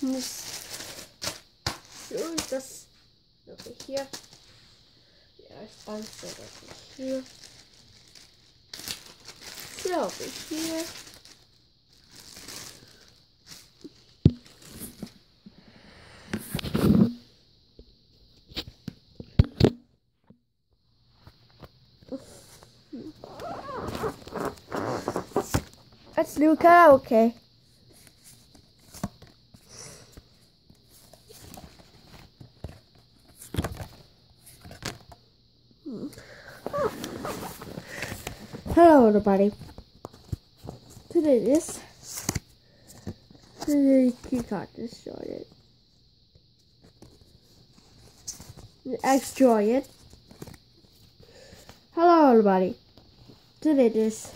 So ist das over here. Yeah, bounce it over here. So over here. Let's do karaoke. Hello everybody. Today you can't destroy it. Destroy it. Hello everybody. Today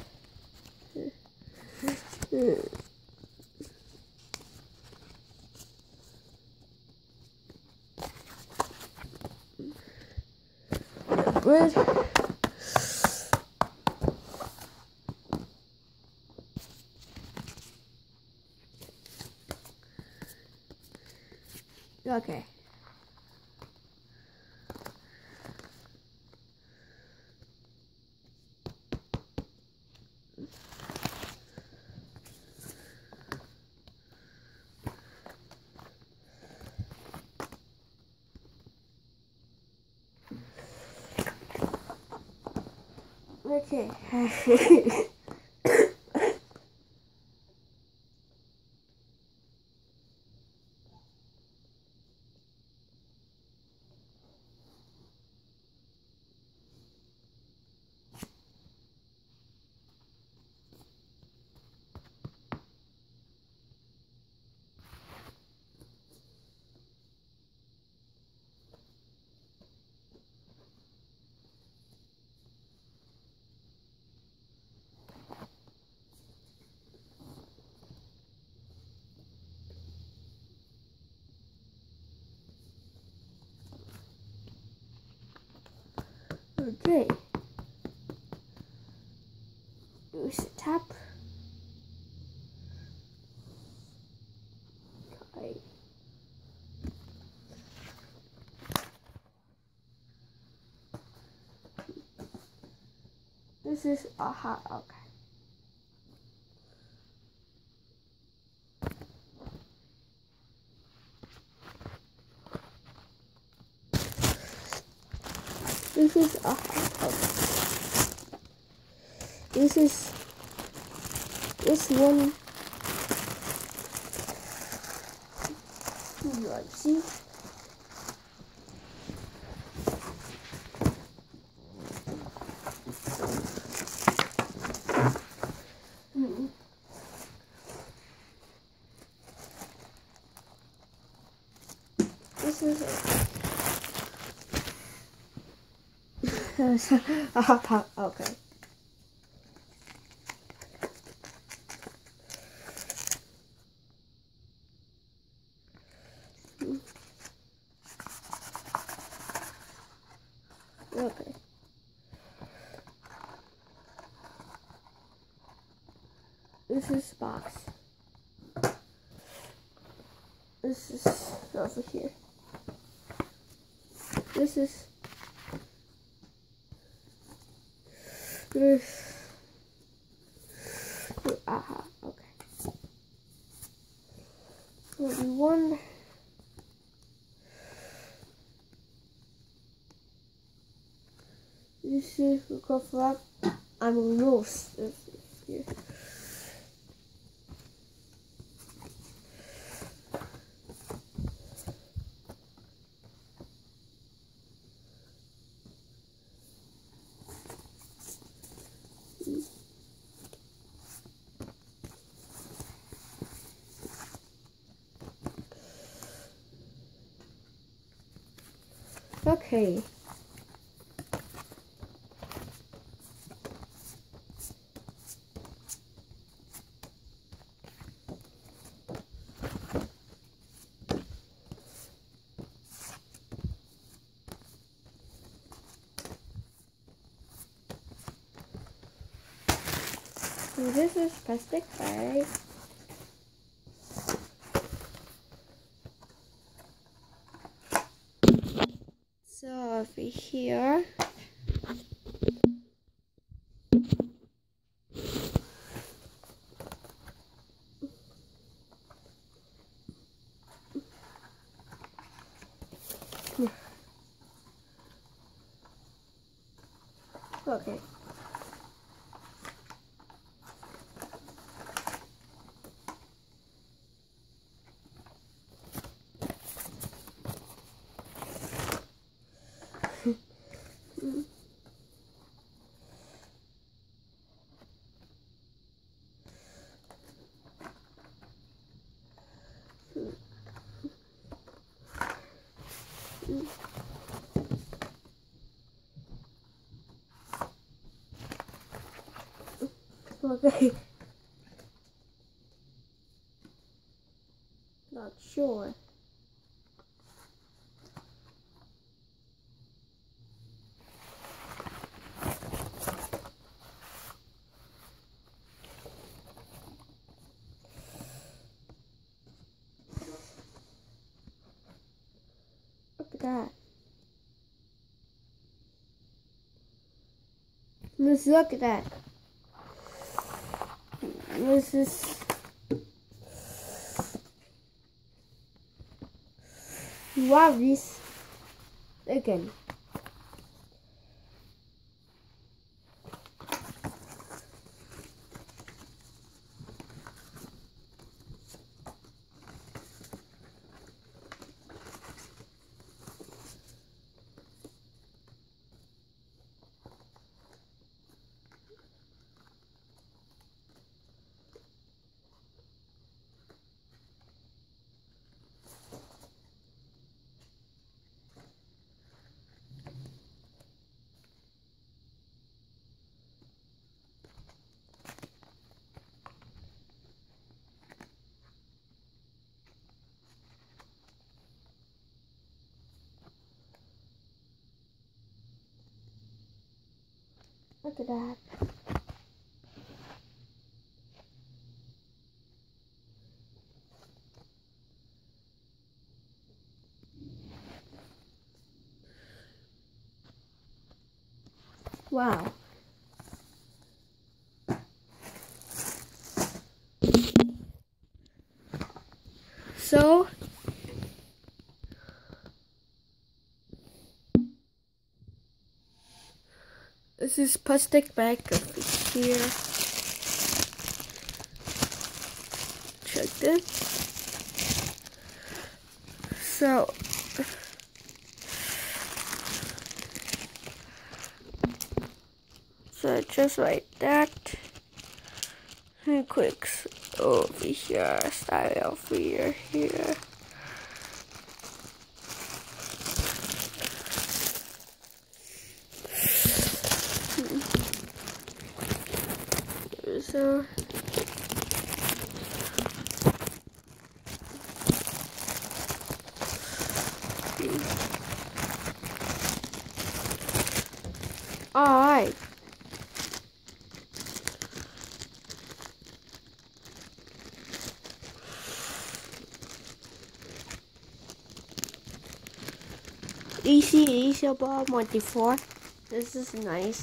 Good. Okay. Okay. Okay. Use the tap. Okay. This is a hot. Okay. This is a hot. This one. Let's see. This is a hot pot. Okay. Okay. This is box. This is over here. This is this. Aha. Okay. One. This is cover up. I'm lost. This is here. Okay. So this is plastic bag. over here. Okay. Okay. Not sure. Look at that. Let's look at that. This is wow, this again. Look at that. Wow. So this is plastic bag over here. Check this. So just like that. And clicks over here, start over here. So alright. Easy ball 24. This is nice.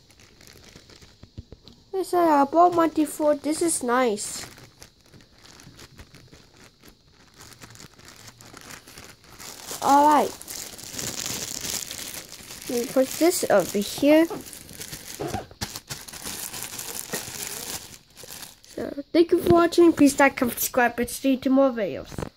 This is a ball 24. This is nice. Alright. Put this over here. So thank you for watching. Please like, comment, subscribe, and see more videos.